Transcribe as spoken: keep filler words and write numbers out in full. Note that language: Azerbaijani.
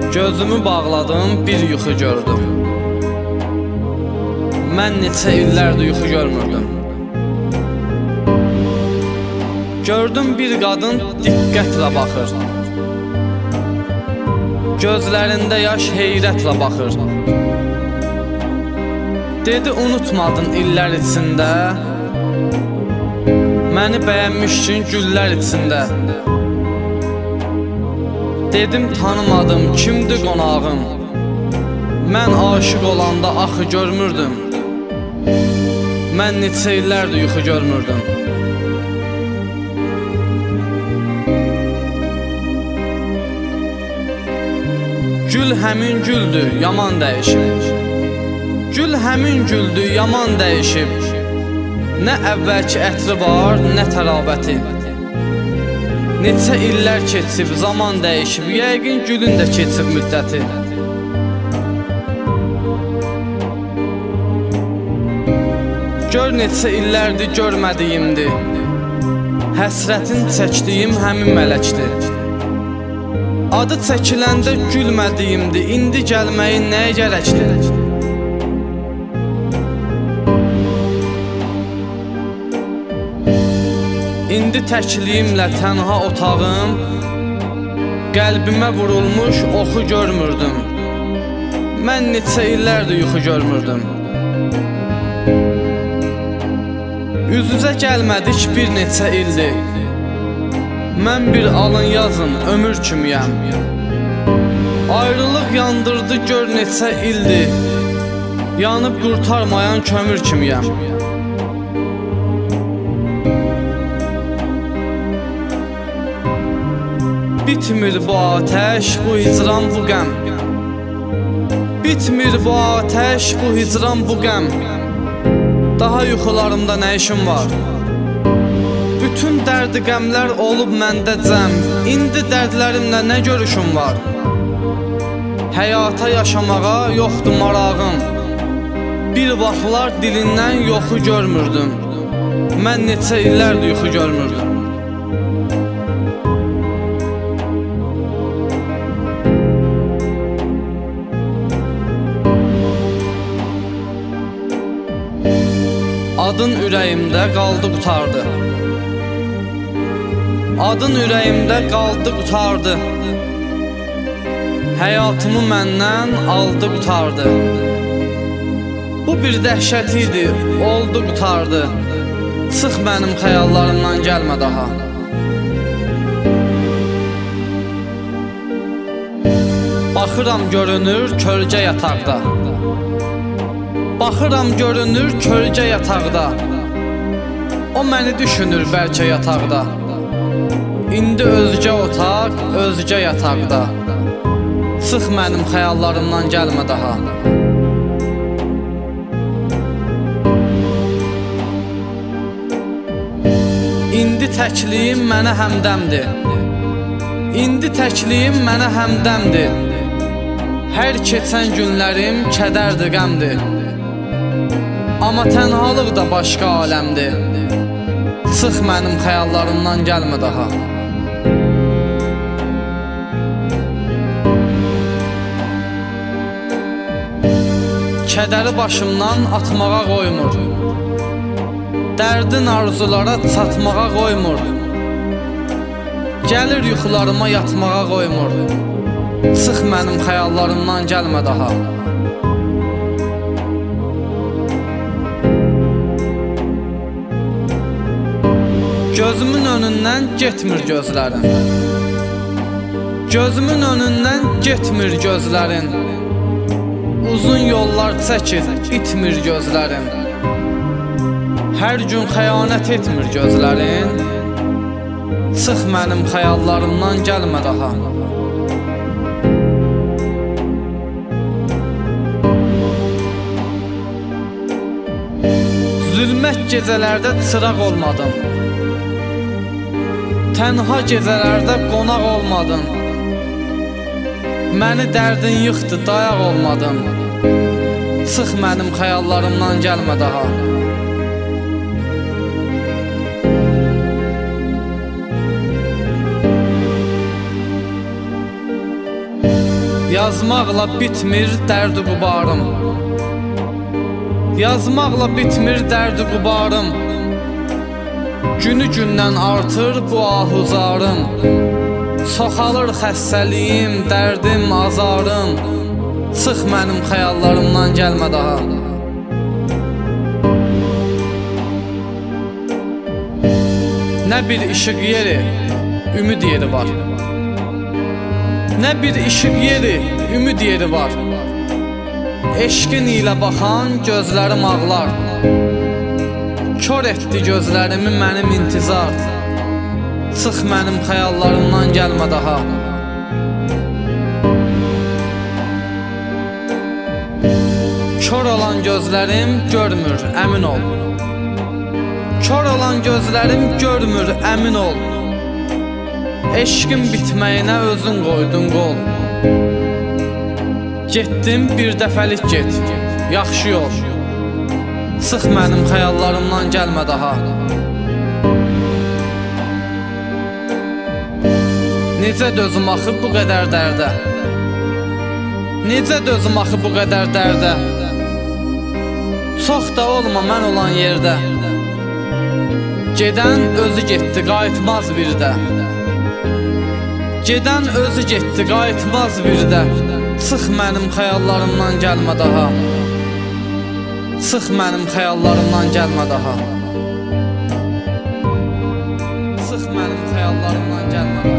Gözümü bağladım, bir yuxu gördüm. Mən neçə illərdir yuxu görmürdüm. Gördüm bir qadın diqqətlə baxır. Gözlərində yaş heyrətlə baxır. Dedi, unutmadın illər içində, məni bəyənmişdin güllər içində. Dedim, tanımadım, kimdir qonağım? Mən aşıq olanda axı görmürdüm. Mən neçə illərdir yuxu görmürdüm. Gül həmin güldür, yaman dəyişib. Gül həmin güldür, yaman dəyişib. Nə əvvəlki ətri var, nə tərabəti. Neçə illər keçib, zaman dəyişib. Yəqin gülün də keçib müddəti. Gör neçə illərdir görmədiyimdir. Həsrətin çəkdiyim həmin mələkdir. Adı çəkiləndə gülmədiyimdir. İndi gəlməyin nəyə gərəkdir? İndi təkliyimlə tənha otağım, qəlbimə vurulmuş oxu görmürdüm. Mən neçə illərdir yuxu görmürdüm. Üz-üzə gəlmədik bir neçə ildir. Mən bir alın yazın, ömür kimiyəm. Ayrılıq yandırdı gör neçə ildir. Yanıb qurtarmayan kömür kimiyəm. Bitmir bu ateş, bu hicran, bu qəm. Bitmir bu ateş, bu hicran, bu qəm. Daha yuxularımda nə işim var? Bütün dərdi qəmlər olub məndə cəm. İndi dərdlərimlə nə görüşüm var? Həyata yaşamağa yoxdur marağım. Bir vaxtlar dilindən yoxu görmürdüm. Mən neçə illərdir yuxu görmürdüm. Adın ürəyimdə qaldı qutardı. Adın ürəyimdə qaldı qutardı. Həyatımı məndən aldı qutardı. Bu bir dəhşət idi, oldu qutardı. Çıx mənim xəyallarımdan gəlmə daha. Baxıram görünür kölgə yataqda. Baxıram görünür kölgə yataqda. O məni düşünür bəlkə yataqda. İndi özgə otaq, özgə yataqda. Çıx mənim xəyallarımdan gəlmə daha. İndi təkliyim mənə həmdəmdir. İndi təkliyim mənə həmdəmdir. Hər keçən günlərim kədərdir, qəmdir. Amma tənhalıq da başqa aləmdir. Çıx mənim xəyallarımdan gəlmə daha. Kədəri başımdan atmağa qoymur. Dərdin arzulara çatmağa qoymur. Gəlir yuxularıma yatmağa qoymur. Çıx mənim xəyallarımdan gəlmə daha. Gözümün önündən getmir gözlərin. Gözümün önündən getmir gözlərin. Uzun yollar çəkir, itmir gözlərin. Hər gün xəyanət etmir gözlərin. Çıx mənim xəyallarımdan gəlmə daha. Zülmət gecələrdə çıraq olmadım. Tənha gecələrdə qonaq olmadın. Məni dərdin yıxdı, dayaq olmadın. Çıx mənim xəyallarımdan gəlmə daha. Yazmaqla bitmir dərdi qubarım. Yazmaqla bitmir dərdi qubarım. Günü gündən artır bu ahuzarım. Çoxalır xəstəliyim, dərdim, azarım. Sıx mənim xəyallarımdan gəlmə daha. Nə bir işıq yeri, ümid yeri var. Nə bir işıq yeri, ümid yeri var. Eşqin ilə baxan gözlərim ağlar. Kör etdi gözlərimi mənim intizar. Sıx mənim xəyallarımdan gəlmə daha. Kör olan gözlərim görmür, əmin ol. Kör olan gözlərim görmür, əmin ol. Eşqin bitməyinə özün qoydun qol. Getdim bir dəfəlik get, yaxşı yol. Sıx mənim xəyallarımdan gəlmə daha. Necə dözüm axı bu qədər dərdə? Necə dözüm axı bu qədər dərdə? Çox da olma mən olan yerdə. Gedən özü getdi, qayıtmaz bir də. Gedən özü getdi, qayıtmaz bir də. Sıx mənim xəyallarımdan gəlmə daha. Sıx mənim xəyallarımdan gəlmə daha. Sıx mənim xəyallarımdan gəlmə daha.